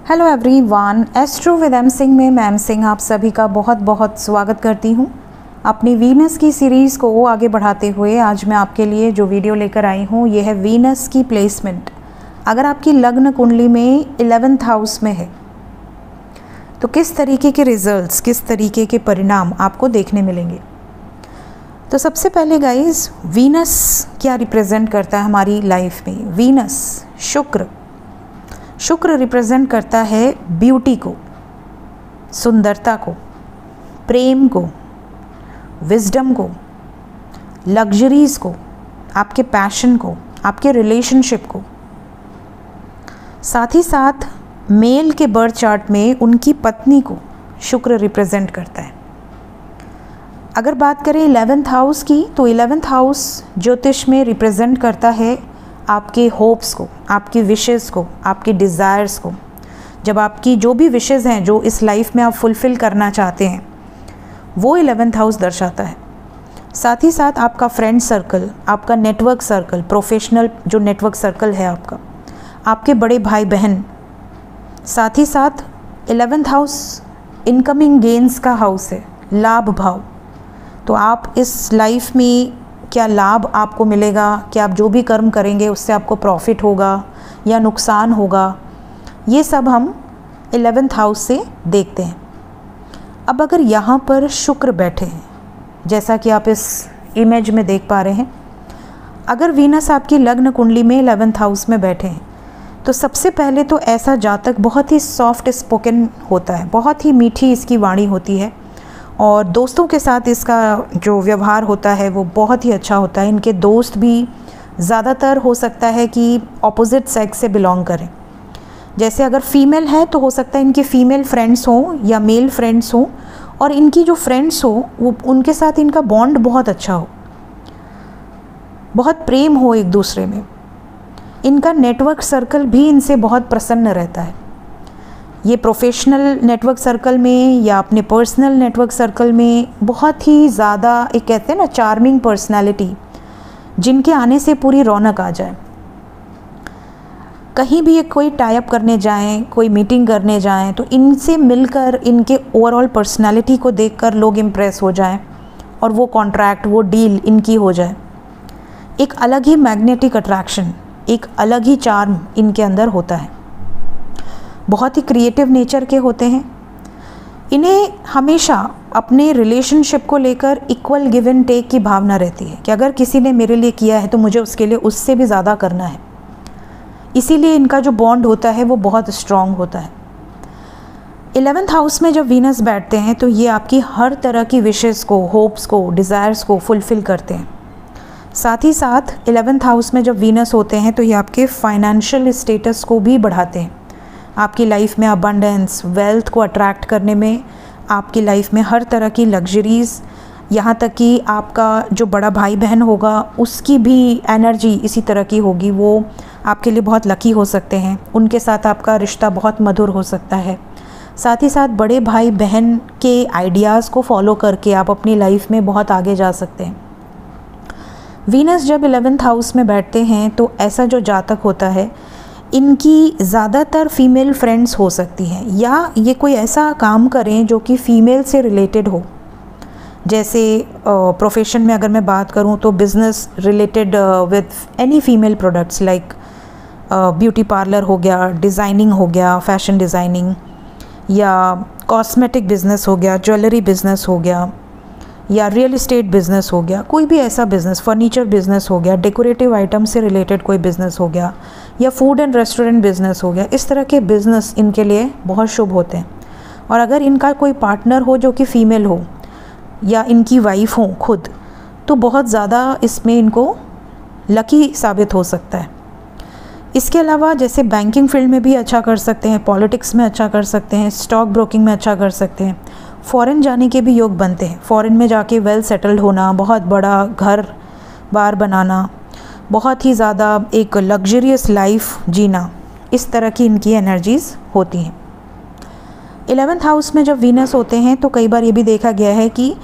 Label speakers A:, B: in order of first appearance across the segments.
A: Hello everyone, astro with M Singh में ma'am Singh आप सभी का बहुत बहुत स्वागत करती हूँ। अपनी वीनस की सीरीज़ को आगे बढ़ाते हुए आज मैं आपके लिए जो वीडियो लेकर आई हूँ ये है वीनस की प्लेसमेंट। अगर आपकी लग्न कुंडली में 11th हाउस में है तो किस तरीके के रिजल्ट्स, किस तरीके के परिणाम आपको देखने मिलेंगे। तो सबसे पहले गाइस, वीनस क्या रिप्रेजेंट करता है हमारी लाइफ में। वीनस शुक्र रिप्रेजेंट करता है ब्यूटी को, सुंदरता को, प्रेम को, विजडम को, लग्जरीज को, आपके पैशन को, आपके रिलेशनशिप को। साथ ही साथ मेल के बर्थ चार्ट में उनकी पत्नी को शुक्र रिप्रेजेंट करता है। अगर बात करें 11th हाउस की तो 11th हाउस ज्योतिष में रिप्रेजेंट करता है आपके होप्स को, आपकी विशेज़ को, आपके डिज़ायर्स को। जब आपकी जो भी विशेज़ हैं जो इस लाइफ में आप फुलफ़िल करना चाहते हैं वो 11th हाउस दर्शाता है। साथ ही साथ आपका फ्रेंड सर्कल, आपका नेटवर्क सर्कल, प्रोफेशनल जो नेटवर्क सर्कल है आपका, आपके बड़े भाई बहन। साथ ही साथ 11th हाउस इनकमिंग गेन्स का हाउस है, लाभ भाव। तो आप इस लाइफ में क्या लाभ आपको मिलेगा, क्या आप जो भी कर्म करेंगे उससे आपको प्रॉफिट होगा या नुकसान होगा, ये सब हम 11th हाउस से देखते हैं। अब अगर यहाँ पर शुक्र बैठे हैं, जैसा कि आप इस इमेज में देख पा रहे हैं, अगर वीनस आपकी लग्न कुंडली में 11th हाउस में बैठे हैं तो सबसे पहले तो ऐसा जातक बहुत ही सॉफ्ट स्पोकन होता है, बहुत ही मीठी इसकी वाणी होती है और दोस्तों के साथ इसका जो व्यवहार होता है वो बहुत ही अच्छा होता है। इनके दोस्त भी ज़्यादातर हो सकता है कि ऑपोजिट सेक्स से बिलोंग करें। जैसे अगर फीमेल है तो हो सकता है इनकी फ़ीमेल फ्रेंड्स हों या मेल फ्रेंड्स हों, और इनकी जो फ्रेंड्स हो वो उनके साथ इनका बॉन्ड बहुत अच्छा हो, बहुत प्रेम हो एक दूसरे में। इनका नेटवर्क सर्कल भी इनसे बहुत प्रसन्न रहता है। ये प्रोफेशनल नेटवर्क सर्कल में या अपने पर्सनल नेटवर्क सर्कल में बहुत ही ज़्यादा, एक कहते हैं ना चार्मिंग पर्सनालिटी, जिनके आने से पूरी रौनक आ जाए। कहीं भी ये कोई टाई अप करने जाएं, कोई मीटिंग करने जाएं तो इनसे मिलकर, इनके ओवरऑल पर्सनालिटी को देखकर लोग इम्प्रेस हो जाएं और वो कॉन्ट्रैक्ट, वो डील इनकी हो जाए। एक अलग ही मैग्नेटिक अट्रैक्शन, एक अलग ही चार्म इनके अंदर होता है। बहुत ही क्रिएटिव नेचर के होते हैं। इन्हें हमेशा अपने रिलेशनशिप को लेकर इक्वल गिव एंड टेक की भावना रहती है कि अगर किसी ने मेरे लिए किया है तो मुझे उसके लिए उससे भी ज़्यादा करना है। इसीलिए इनका जो बॉन्ड होता है वो बहुत स्ट्रॉन्ग होता है। 11th हाउस में जब वीनस बैठते हैं तो ये आपकी हर तरह की विशेज़ को, होप्स को, डिज़ायर्स को फुलफ़िल करते हैं। साथ ही साथ 11th हाउस में जब वीनस होते हैं तो ये आपके फाइनेंशियल स्टेटस को भी बढ़ाते हैं। आपकी लाइफ में अबंडेंस, वेल्थ को अट्रैक्ट करने में, आपकी लाइफ में हर तरह की लग्जरीज़, यहाँ तक कि आपका जो बड़ा भाई बहन होगा उसकी भी एनर्जी इसी तरह की होगी। वो आपके लिए बहुत लकी हो सकते हैं, उनके साथ आपका रिश्ता बहुत मधुर हो सकता है। साथ ही साथ बड़े भाई बहन के आइडियाज़ को फॉलो करके आप अपनी लाइफ में बहुत आगे जा सकते हैं। वीनस जब 11th हाउस में बैठते हैं तो ऐसा जो जातक होता है, इनकी ज़्यादातर फीमेल फ्रेंड्स हो सकती हैं या ये कोई ऐसा काम करें जो कि फ़ीमेल से रिलेटेड हो। जैसे प्रोफेशन में अगर मैं बात करूं तो business related with any female products like beauty parlour हो गया, डिज़ाइनिंग हो गया, फैशन डिज़ाइनिंग, या कॉस्मेटिक बिज़नेस हो गया, ज्वेलरी बिज़नेस हो गया, या रियल इस्टेट बिज़नेस हो गया, कोई भी ऐसा बिज़नेस, फर्नीचर बिज़नेस हो गया, डेकोरेटिव आइटम से रिलेटेड कोई बिज़नेस हो गया, या फूड एंड रेस्टोरेंट बिज़नेस हो गया। इस तरह के बिज़नेस इनके लिए बहुत शुभ होते हैं। और अगर इनका कोई पार्टनर हो जो कि फ़ीमेल हो या इनकी वाइफ हो खुद, तो बहुत ज़्यादा इसमें इनको लकी साबित हो सकता है। इसके अलावा जैसे बैंकिंग फील्ड में भी अच्छा कर सकते हैं, पॉलिटिक्स में अच्छा कर सकते हैं, स्टॉक ब्रोकिंग में अच्छा कर सकते हैं। फ़ॉरेन जाने के भी योग बनते हैं। फ़ॉरेन में जाके वेल सेटल्ड होना, बहुत बड़ा घर बार बनाना, बहुत ही ज़्यादा एक लग्जरियस लाइफ जीना, इस तरह की इनकी एनर्जीज़ होती हैं। 11th हाउस में जब वीनस होते हैं तो कई बार ये भी देखा गया है कि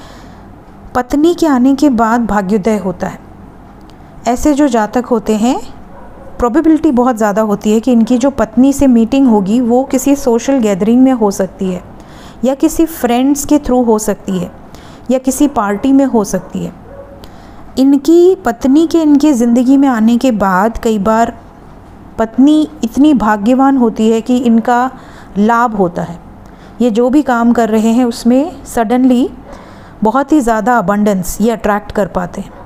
A: पत्नी के आने के बाद भाग्योदय होता है। ऐसे जो जातक होते हैं प्रोबेबिलिटी बहुत ज़्यादा होती है कि इनकी जो पत्नी से मीटिंग होगी वो किसी सोशल गैदरिंग में हो सकती है, या किसी फ्रेंड्स के थ्रू हो सकती है, या किसी पार्टी में हो सकती है। इनकी पत्नी के इनकी ज़िंदगी में आने के बाद कई बार पत्नी इतनी भाग्यवान होती है कि इनका लाभ होता है। ये जो भी काम कर रहे हैं उसमें सडनली बहुत ही ज़्यादा अबंडेंस ये अट्रैक्ट कर पाते हैं।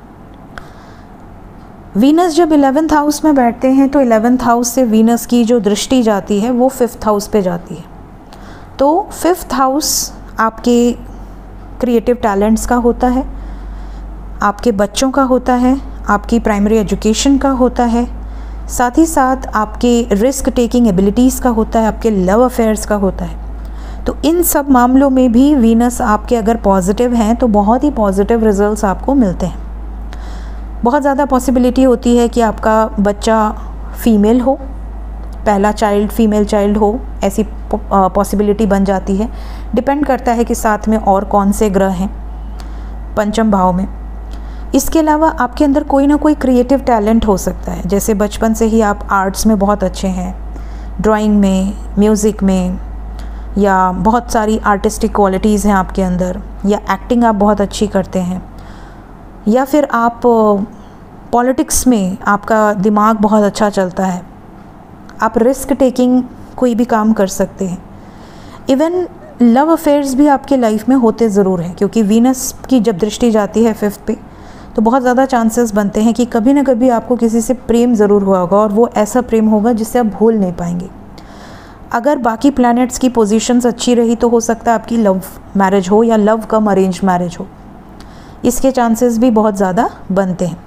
A: वीनस जब 11th हाउस में बैठते हैं तो 11th हाउस से वीनस की जो दृष्टि जाती है वो 5th हाउस पे जाती है। तो 5th हाउस आपके क्रिएटिव टैलेंट्स का होता है, आपके बच्चों का होता है, आपकी प्राइमरी एजुकेशन का होता है, साथ ही साथ आपके रिस्क टेकिंग एबिलिटीज़ का होता है, आपके लव अफेयर्स का होता है। तो इन सब मामलों में भी वीनस आपके अगर पॉजिटिव हैं तो बहुत ही पॉजिटिव रिजल्ट्स आपको मिलते हैं। बहुत ज़्यादा पॉसिबिलिटी होती है कि आपका बच्चा फीमेल हो, पहला चाइल्ड फीमेल चाइल्ड हो, ऐसी पॉसिबिलिटी बन जाती है। डिपेंड करता है कि साथ में और कौन से ग्रह हैं पंचम भाव में। इसके अलावा आपके अंदर कोई ना कोई क्रिएटिव टैलेंट हो सकता है, जैसे बचपन से ही आप आर्ट्स में बहुत अच्छे हैं, ड्राइंग में, म्यूज़िक में, या बहुत सारी आर्टिस्टिक क्वालिटीज़ हैं आपके अंदर, या एक्टिंग आप बहुत अच्छी करते हैं, या फिर आप पॉलिटिक्स में आपका दिमाग बहुत अच्छा चलता है, आप रिस्क टेकिंग कोई भी काम कर सकते हैं। इवन लव अफेयर्स भी आपके लाइफ में होते ज़रूर हैं, क्योंकि वीनस की जब दृष्टि जाती है 5th पे तो बहुत ज़्यादा चांसेस बनते हैं कि कभी ना कभी आपको किसी से प्रेम ज़रूर हुआ होगा, और वो ऐसा प्रेम होगा जिससे आप भूल नहीं पाएंगे। अगर बाकी प्लैनेट्स की पोजीशंस अच्छी रही तो हो सकता है आपकी लव मैरिज हो, या लव कम अरेंज मैरिज हो। इसके चांसेस भी बहुत ज़्यादा बनते हैं।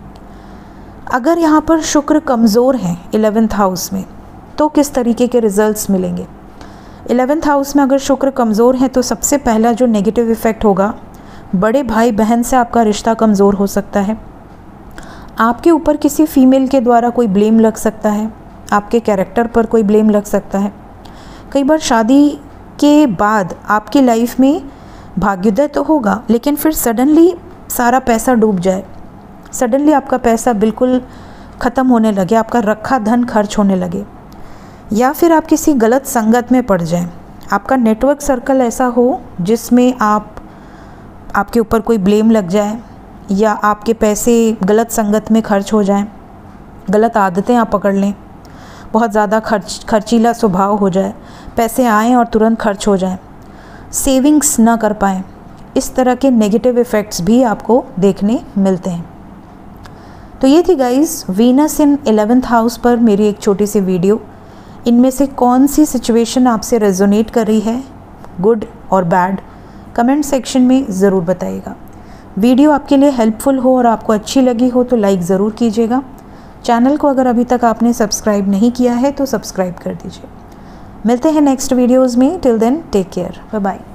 A: अगर यहाँ पर शुक्र कमज़ोर हैं 11th हाउस में तो किस तरीके के रिजल्ट्स मिलेंगे? 11th हाउस में अगर शुक्र कमज़ोर है तो सबसे पहला जो नेगेटिव इफ़ेक्ट होगा, बड़े भाई बहन से आपका रिश्ता कमज़ोर हो सकता है। आपके ऊपर किसी फीमेल के द्वारा कोई ब्लेम लग सकता है, आपके कैरेक्टर पर कोई ब्लेम लग सकता है। कई बार शादी के बाद आपकी लाइफ में भाग्योदय तो होगा, लेकिन फिर सडनली सारा पैसा डूब जाए, सडनली आपका पैसा बिल्कुल ख़त्म होने लगे, आपका रखा धन खर्च होने लगे, या फिर आप किसी गलत संगत में पड़ जाएं, आपका नेटवर्क सर्कल ऐसा हो जिसमें आपके ऊपर कोई ब्लेम लग जाए, या आपके पैसे गलत संगत में खर्च हो जाएं, गलत आदतें आप पकड़ लें, बहुत ज़्यादा खर्चीला स्वभाव हो जाए, पैसे आएँ और तुरंत खर्च हो जाएं, सेविंग्स ना कर पाएँ। इस तरह के नेगेटिव इफ़ेक्ट्स भी आपको देखने मिलते हैं। तो ये थी गाइस वीनस इन 11th हाउस पर मेरी एक छोटी सी वीडियो। इनमें से कौन सी सिचुएशन आपसे रेजोनेट कर रही है, गुड और बैड, कमेंट सेक्शन में ज़रूर बताइएगा। वीडियो आपके लिए हेल्पफुल हो और आपको अच्छी लगी हो तो लाइक ज़रूर कीजिएगा। चैनल को अगर अभी तक आपने सब्सक्राइब नहीं किया है तो सब्सक्राइब कर दीजिए। मिलते हैं नेक्स्ट वीडियोज़ में। Till then take care, bye bye.